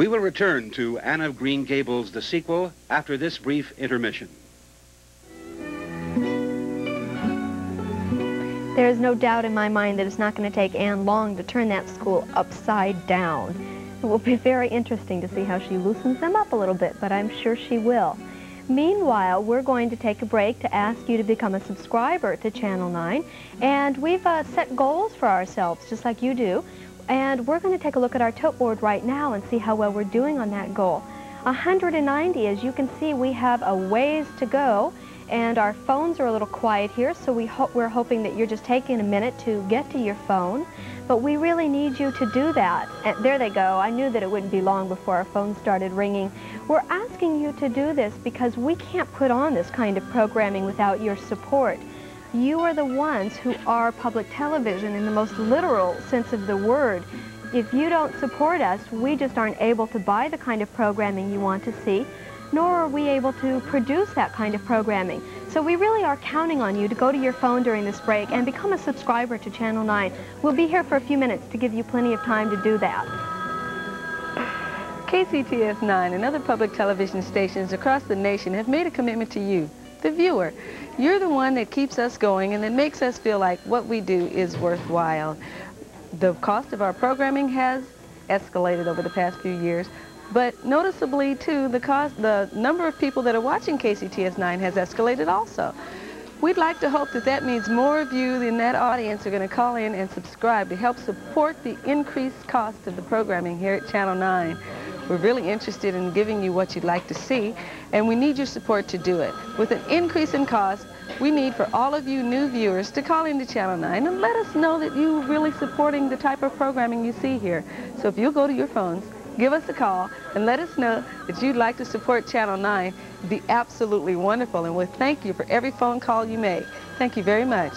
We will return to Anne of Green Gables, the sequel, after this brief intermission. There is no doubt in my mind that it's not going to take Anne long to turn that school upside down. It will be very interesting to see how she loosens them up a little bit, but I'm sure she will. Meanwhile, we're going to take a break to ask you to become a subscriber to Channel 9, and we've set goals for ourselves, just like you do, and we're going to take a look at our tote board right now and see how well we're doing on that goal. 190, as you can see, we have a ways to go, and our phones are a little quiet here, so we're hoping that you're just taking a minute to get to your phone. But we really need you to do that. And there they go. I knew that it wouldn't be long before our phone started ringing. We're asking you to do this because we can't put on this kind of programming without your support. You are the ones who are public television in the most literal sense of the word. If you don't support us, we just aren't able to buy the kind of programming you want to see, nor are we able to produce that kind of programming. So we really are counting on you to go to your phone during this break and become a subscriber to Channel 9. We'll be here for a few minutes to give you plenty of time to do that. KCTS-9 and other public television stations across the nation have made a commitment to you, the viewer. You're the one that keeps us going and that makes us feel like what we do is worthwhile. The cost of our programming has escalated over the past few years, but noticeably, too, the number of people that are watching KCTS-9 has escalated also. We'd like to hope that that means more of you in that audience are going to call in and subscribe to help support the increased cost of the programming here at Channel 9. We're really interested in giving you what you'd like to see, and we need your support to do it. With an increase in cost, we need for all of you new viewers to call into Channel 9 and let us know that you're really supporting the type of programming you see here. So if you'll go to your phones, give us a call and let us know that you'd like to support Channel 9. It'd be absolutely wonderful, and we'll thank you for every phone call you make. Thank you very much.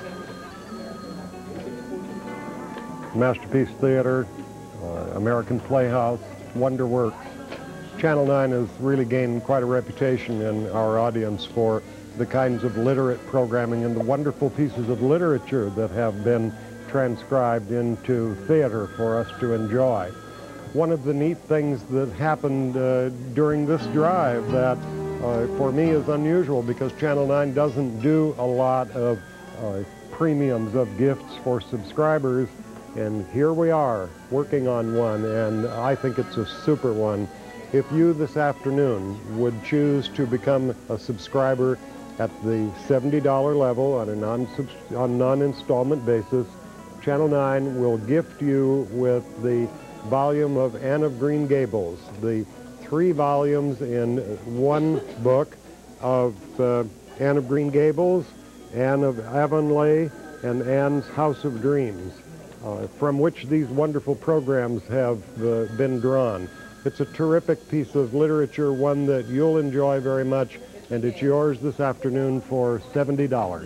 Masterpiece Theater, American Playhouse, Wonderworks. Channel 9 has really gained quite a reputation in our audience for the kinds of literate programming and the wonderful pieces of literature that have been transcribed into theater for us to enjoy. One of the neat things that happened during this drive that for me is unusual, because Channel 9 doesn't do a lot of premiums of gifts for subscribers, and here we are working on one, and I think it's a super one. If you this afternoon would choose to become a subscriber at the $70 level on a non-installment basis, Channel 9 will gift you with the volume of Anne of Green Gables, the 3 volumes in one book of Anne of Green Gables, Anne of Avonlea, and Anne's House of Dreams, from which these wonderful programs have been drawn. It's a terrific piece of literature, one that you'll enjoy very much, and it's yours this afternoon for $70.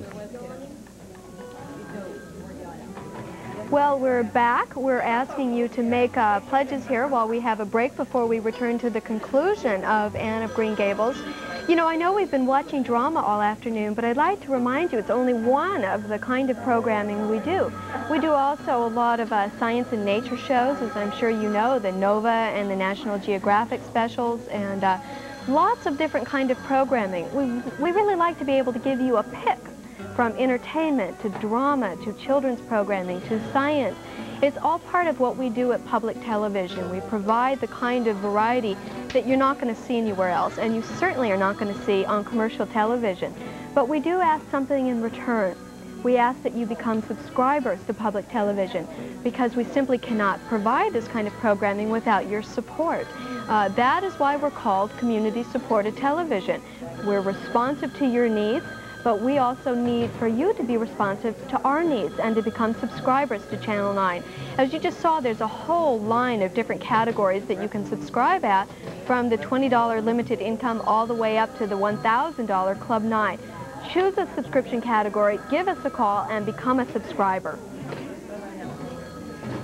Well, we're back. We're asking you to make pledges here while we have a break before we return to the conclusion of Anne of Green Gables. You know, I know we've been watching drama all afternoon, but I'd like to remind you it's only one of the kind of programming we do. We do also a lot of science and nature shows, as I'm sure you know, the NOVA and the National Geographic specials, and lots of different kind of programming. We really like to be able to give you a pick from entertainment to drama to children's programming to science. It's all part of what we do at public television. We provide the kind of variety that you're not going to see anywhere else, and you certainly are not going to see on commercial television. But we do ask something in return. We ask that you become subscribers to public television, because we simply cannot provide this kind of programming without your support. That is why we're called community-supported television. We're responsive to your needs, but we also need for you to be responsive to our needs and to become subscribers to Channel 9. As you just saw, there's a whole line of different categories that you can subscribe at, from the $20 limited income all the way up to the $1,000 Club 9. Choose a subscription category, give us a call, and become a subscriber.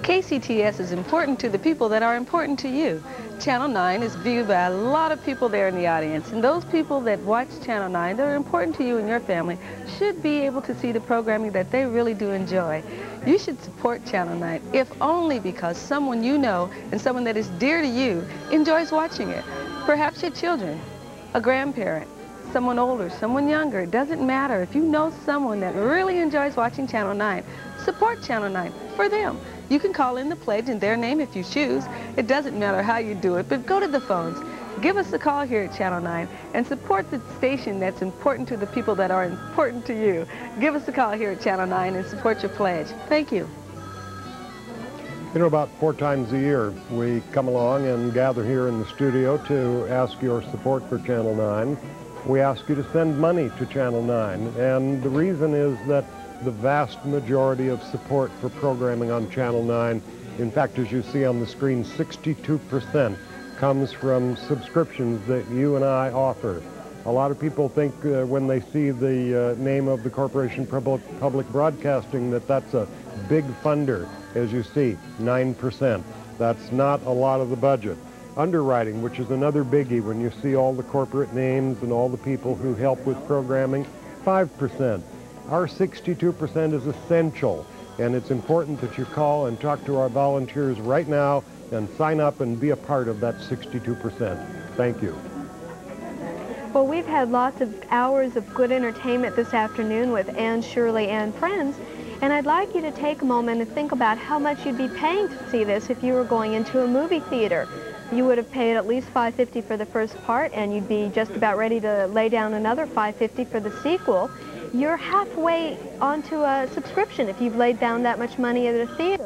KCTS is important to the people that are important to you. Channel 9 is viewed by a lot of people there in the audience, and those people that watch Channel 9 that are important to you and your family should be able to see the programming that they really do enjoy. You should support Channel 9, if only because someone you know and someone that is dear to you enjoys watching it. Perhaps your children, a grandparent, someone older, someone younger. It doesn't matter. If you know someone that really enjoys watching Channel 9, support Channel 9 for them. You can call in the pledge in their name if you choose. It doesn't matter how you do it, but go to the phones. Give us a call here at Channel 9 and support the station that's important to the people that are important to you. Give us a call here at Channel 9 and support your pledge. Thank you. You know, about 4 times a year, we come along and gather here in the studio to ask your support for Channel 9. We ask you to send money to Channel 9, and the reason is that the vast majority of support for programming on Channel 9, in fact, as you see on the screen, 62% comes from subscriptions that you and I offer. A lot of people think when they see the name of the Corporation Public Broadcasting that that's a big funder. As you see, 9%. That's not a lot of the budget. Underwriting, which is another biggie when you see all the corporate names and all the people who help with programming, 5%. Our 62% is essential, and it's important that you call and talk to our volunteers right now and sign up and be a part of that 62%. Thank you. Well, we've had lots of hours of good entertainment this afternoon with Anne, Shirley, and friends, and I'd like you to take a moment and think about how much you'd be paying to see this if you were going into a movie theater. You would have paid at least $5.50 for the first part, and you'd be just about ready to lay down another $5.50 for the sequel. You're halfway onto a subscription if you've laid down that much money at a theater.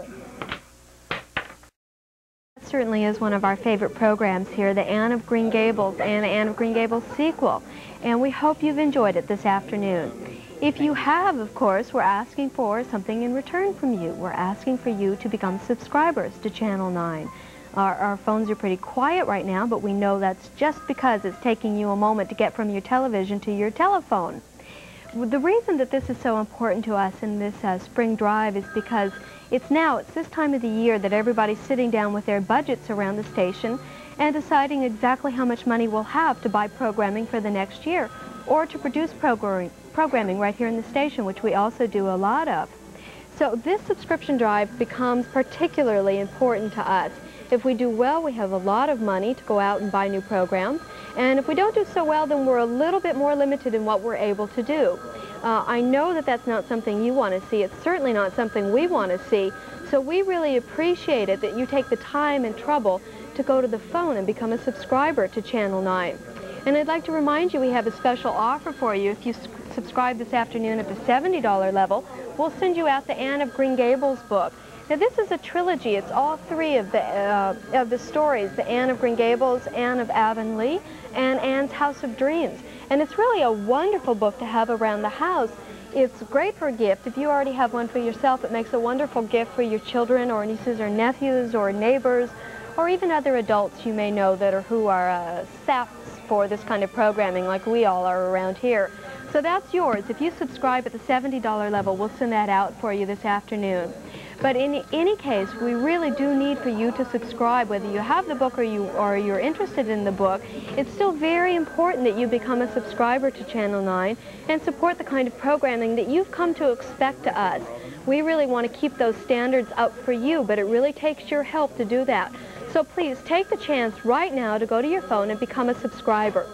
That certainly is one of our favorite programs here, the Anne of Green Gables and Anne of Green Gables sequel, and we hope you've enjoyed it this afternoon. If you have, of course, we're asking for something in return from you. We're asking for you to become subscribers to Channel 9. Our phones are pretty quiet right now, but we know that's just because it's taking you a moment to get from your television to your telephone. The reason that this is so important to us in this spring drive is because it's this time of the year that everybody's sitting down with their budgets around the station and deciding exactly how much money we'll have to buy programming for the next year or to produce programming right here in the station, which we also do a lot of. So this subscription drive becomes particularly important to us. If we do well, we have a lot of money to go out and buy new programs. And if we don't do so well, then we're a little bit more limited in what we're able to do. I know that that's not something you want to see. It's certainly not something we want to see. So we really appreciate it that you take the time and trouble to go to the phone and become a subscriber to Channel 9. And I'd like to remind you we have a special offer for you. If you subscribe this afternoon at the $70 level, we'll send you out the Anne of Green Gables book. Now this is a trilogy. It's all 3 of the stories, the Anne of Green Gables, Anne of Avonlea, and Anne's House of Dreams. And it's really a wonderful book to have around the house. It's great for a gift. If you already have one for yourself, it makes a wonderful gift for your children or nieces or nephews or neighbors or even other adults you may know who are saps for this kind of programming like we all are around here. So that's yours. If you subscribe at the $70 level, we'll send that out for you this afternoon. But in any case, we really do need for you to subscribe, whether you have the book or you're interested in the book. It's still very important that you become a subscriber to Channel 9 and support the kind of programming that you've come to expect to us. We really want to keep those standards up for you, but it really takes your help to do that. So please take the chance right now to go to your phone and become a subscriber.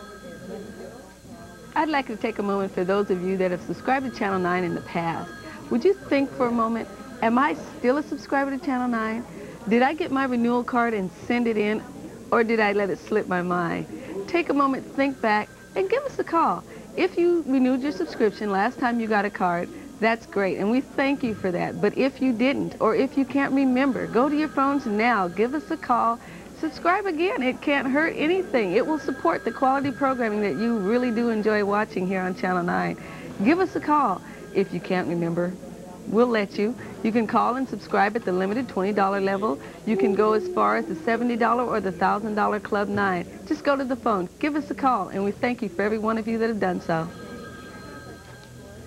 I'd like to take a moment for those of you that have subscribed to Channel 9 in the past. Would you think for a moment, am I still a subscriber to Channel 9? Did I get my renewal card and send it in, or did I let it slip my mind? Take a moment, think back, and give us a call. If you renewed your subscription last time you got a card, that's great, and we thank you for that. But if you didn't, or if you can't remember, go to your phones now, give us a call, subscribe again. It can't hurt anything. It will support the quality programming that you really do enjoy watching here on Channel 9. Give us a call. If you can't remember, we'll let you. You can call and subscribe at the limited $20 level. You can go as far as the $70 or the $1,000 Club 9. Just go to the phone, give us a call, and we thank you for every one of you that have done so.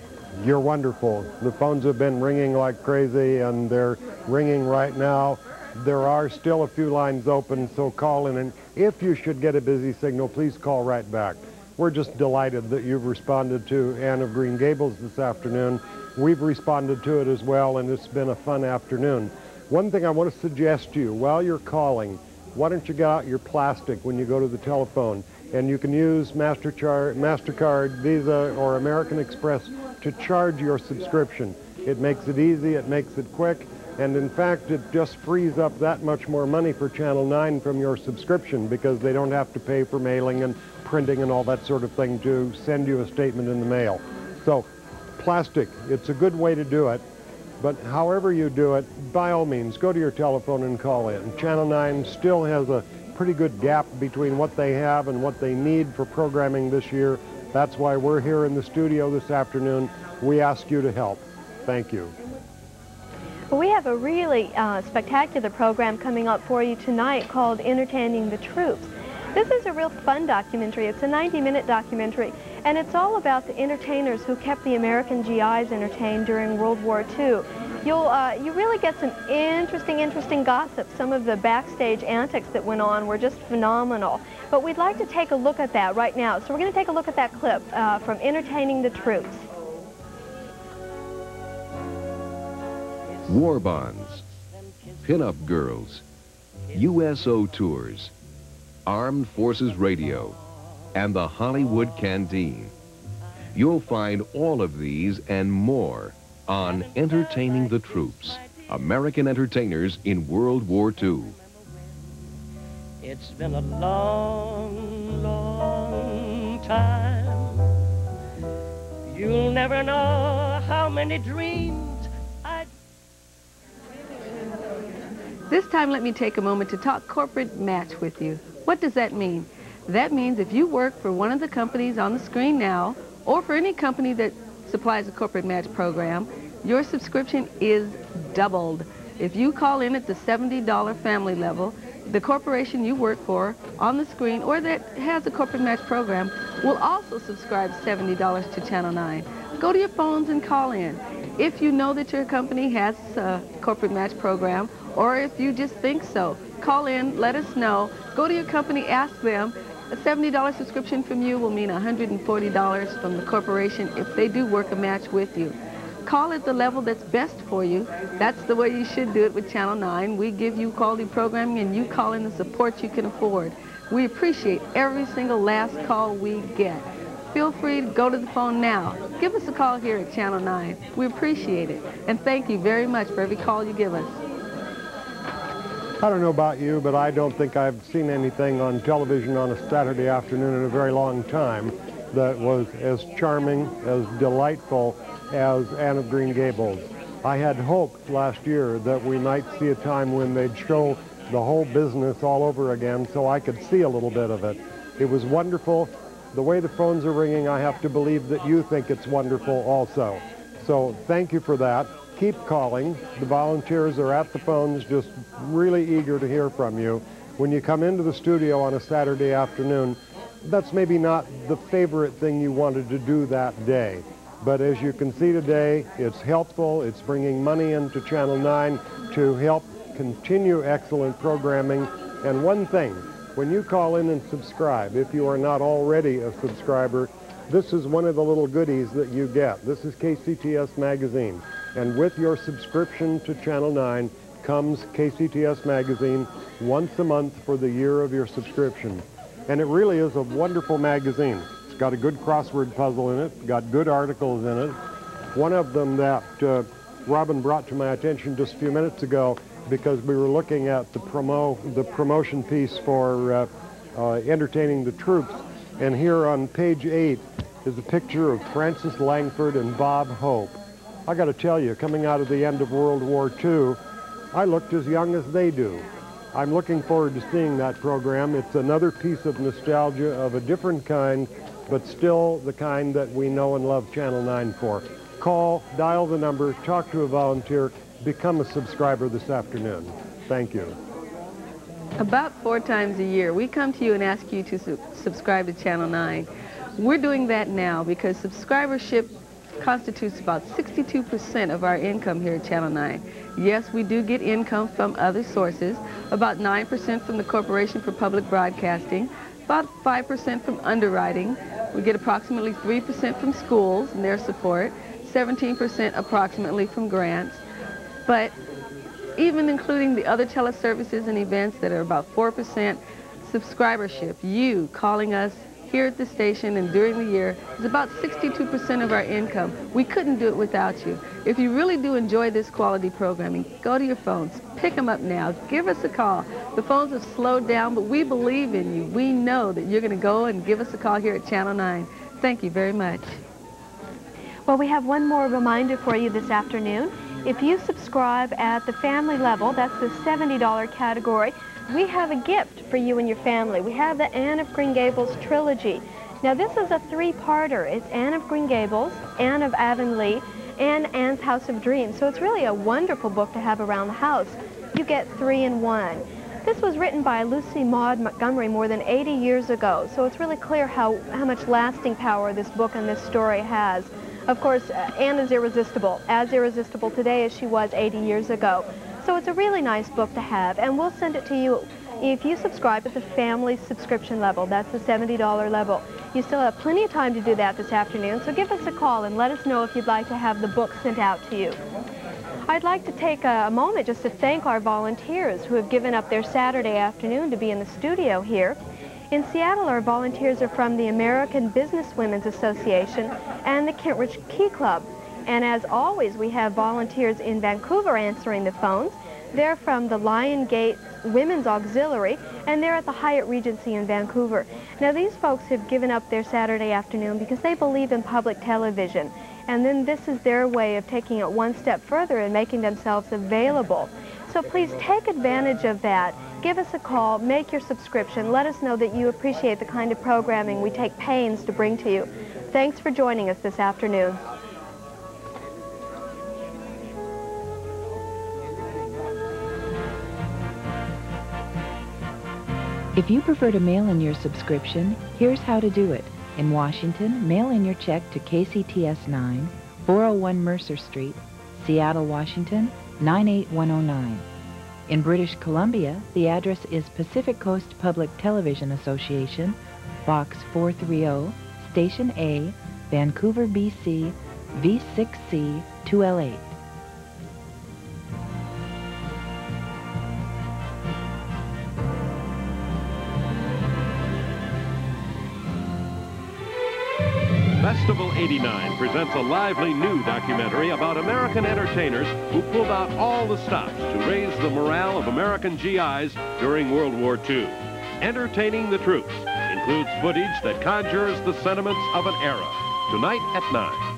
You're wonderful. The phones have been ringing like crazy, and they're ringing right now. There are still a few lines open, so call in, and if you should get a busy signal, please call right back. We're just delighted that you've responded to Anne of Green Gables this afternoon. We've responded to it as well, and it's been a fun afternoon. One thing I want to suggest to you, while you're calling, why don't you get out your plastic when you go to the telephone, and you can use MasterCard, Visa, or American Express to charge your subscription. It makes it easy, it makes it quick, and in fact, it just frees up that much more money for Channel 9 from your subscription, because they don't have to pay for mailing and printing and all that sort of thing to send you a statement in the mail. So, plastic, it's a good way to do it, but however you do it, by all means, go to your telephone and call in. Channel 9 still has a pretty good gap between what they have and what they need for programming this year. That's why we're here in the studio this afternoon. We ask you to help. Thank you. Well, we have a really spectacular program coming up for you tonight called Entertaining the Troops. This is a real fun documentary. It's a 90-minute documentary, and it's all about the entertainers who kept the American GIs entertained during World War II. You really get some interesting gossip. Some of the backstage antics that went on were just phenomenal. But we'd like to take a look at that right now. So we're going to take a look at that clip from Entertaining the Troops. War bonds, pin-up girls, USO tours, Armed Forces Radio, and the Hollywood Canteen. You'll find all of these and more on Entertaining the Troops, American entertainers in World War II. It's been a long, long time. You'll never know how many dreams I... This time, let me take a moment to talk corporate match with you. What does that mean? That means if you work for one of the companies on the screen now, or for any company that supplies a corporate match program, your subscription is doubled. If you call in at the $70 family level, the corporation you work for on the screen or that has a corporate match program will also subscribe $70 to Channel 9. Go to your phones and call in. If you know that your company has a corporate match program, or if you just think so, call in, let us know. Go to your company, ask them. A $70 subscription from you will mean $140 from the corporation if they do work a match with you. Call at the level that's best for you. That's the way you should do it with Channel 9. We give you quality programming, and you call in the support you can afford. We appreciate every single last call we get. Feel free to go to the phone now. Give us a call here at Channel 9. We appreciate it. And thank you very much for every call you give us. I don't know about you, but I don't think I've seen anything on television on a Saturday afternoon in a very long time that was as charming, as delightful as Anne of Green Gables. I had hoped last year that we might see a time when they'd show the whole business all over again so I could see a little bit of it. It was wonderful. The way the phones are ringing, I have to believe that you think it's wonderful also. So thank you for that. Keep calling. The volunteers are at the phones, just really eager to hear from you. When you come into the studio on a Saturday afternoon, that's maybe not the favorite thing you wanted to do that day. But as you can see today, it's helpful. It's bringing money into Channel 9 to help continue excellent programming. And one thing, when you call in and subscribe, if you are not already a subscriber, this is one of the little goodies that you get. This is KCTS Magazine. And with your subscription to Channel 9 comes KCTS Magazine once a month for the year of your subscription. And it really is a wonderful magazine. It's got a good crossword puzzle in it, got good articles in it. One of them that Robin brought to my attention just a few minutes ago, because we were looking at the promotion piece for Entertaining the Troops. And here on page 8 is a picture of Francis Langford and Bob Hope. I got to tell you, coming out of the end of World War II, I looked as young as they do. I'm looking forward to seeing that program. It's another piece of nostalgia of a different kind, but still the kind that we know and love Channel 9 for. Call, dial the number, talk to a volunteer, become a subscriber this afternoon. Thank you. About 4 times a year, we come to you and ask you to subscribe to Channel 9. We're doing that now because subscribership constitutes about 62% of our income here at Channel 9. Yes, we do get income from other sources, about 9% from the Corporation for Public Broadcasting, about 5% from underwriting. We get approximately 3% from schools and their support, 17% approximately from grants. But even including the other teleservices and events that are about 4%, subscribership, you calling us here at the station and during the year, is about 62% of our income. We couldn't do it without you. If you really do enjoy this quality programming, go to your phones, pick them up now, give us a call. The phones have slowed down, but we believe in you. We know that you're going to go and give us a call here at Channel 9. Thank you very much. Well, we have one more reminder for you this afternoon. If you subscribe at the family level, that's the $70 category, we have a gift for you and your family. We have the Anne of Green Gables trilogy. Now, this is a three-parter. It's Anne of Green Gables, Anne of Avonlea, and Anne's House of Dreams. So it's really a wonderful book to have around the house. You get 3 in 1. This was written by Lucy Maud Montgomery more than 80 years ago, so it's really clear how much lasting power this book and this story has. Of course, Anne is irresistible, as irresistible today as she was 80 years ago. So it's a really nice book to have, and we'll send it to you if you subscribe at the family subscription level. That's the $70 level. You still have plenty of time to do that this afternoon, so give us a call and let us know if you'd like to have the book sent out to you. I'd like to take a moment just to thank our volunteers who have given up their Saturday afternoon to be in the studio here. In Seattle, our volunteers are from the American Businesswomen's Association and the Kentridge Key Club. And as always, we have volunteers in Vancouver answering the phones. They're from the Lion Gate Women's Auxiliary, and they're at the Hyatt Regency in Vancouver. Now, these folks have given up their Saturday afternoon because they believe in public television. And then this is their way of taking it one step further and making themselves available. So please take advantage of that. Give us a call, make your subscription, let us know that you appreciate the kind of programming we take pains to bring to you. Thanks for joining us this afternoon. If you prefer to mail in your subscription, here's how to do it. In Washington, mail in your check to KCTS-9, 401 Mercer Street, Seattle, Washington, 98109. In British Columbia, the address is Pacific Coast Public Television Association, Box 430, Station A, Vancouver, BC, V6C 2L8. Festival 89 presents a lively new documentary about American entertainers who pulled out all the stops to raise the morale of American GIs during World War II. Entertaining the Troops includes footage that conjures the sentiments of an era. Tonight at 9.